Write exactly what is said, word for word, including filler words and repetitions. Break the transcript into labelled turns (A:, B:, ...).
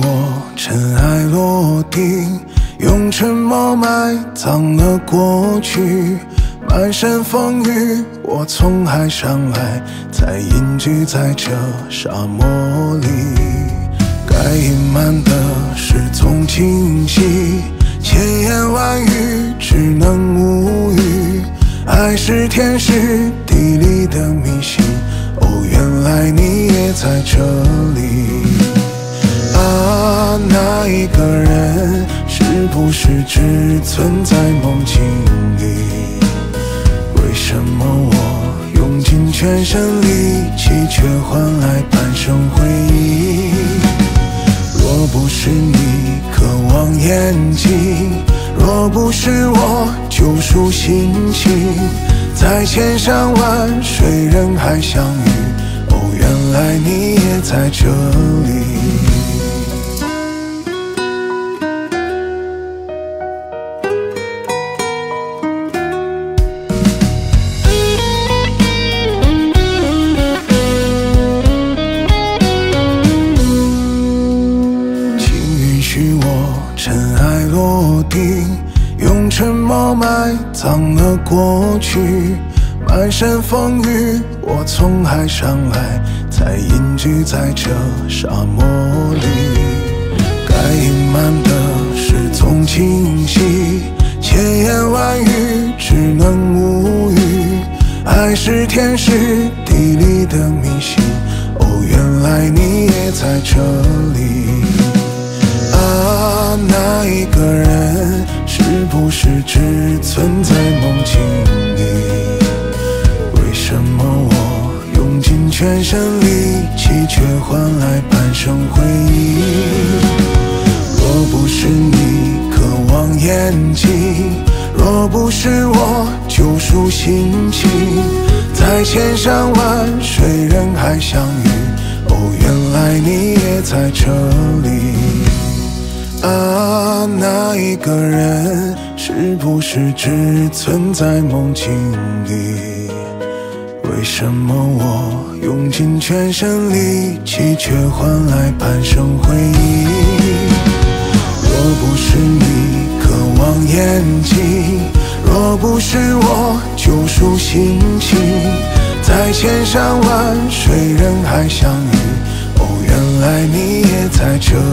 A: 我尘埃落定，用沉默埋葬了过去。满身风雨，我从海上来，才隐居在这沙漠里。该隐瞒的事总清晰，千言万语只能无语。爱是天时地利的迷信，哦，原来你也在这里。啊，那一个人是不是只存在梦境里？为什么我用尽全身力气，却换来半生回忆？若不是你渴望眼睛，若不是我救赎心情，在千山万水人海相遇，哦，原来你也在这里。尘埃落定，用沉默埋葬了过去。满身风雨，我从海上来，才隐居在这沙漠里。该隐瞒的事总清晰，千言万语只能无语。爱是天时地利的迷信，哦，原来你也在这里。啊，那一个人是不是只存在梦境里？为什么我用尽全身力气，却换来半生回忆？若不是你渴望眼睛，若不是我救赎心情，在千山万水人海相遇，哦，原来你也在这里。啊，那一个人是不是只存在梦境里？为什么我用尽全身力气，却换来半生回忆？若不是你渴望眼睛，若不是我救赎心情，在千山万水人海相遇，哦，原来你也在这里。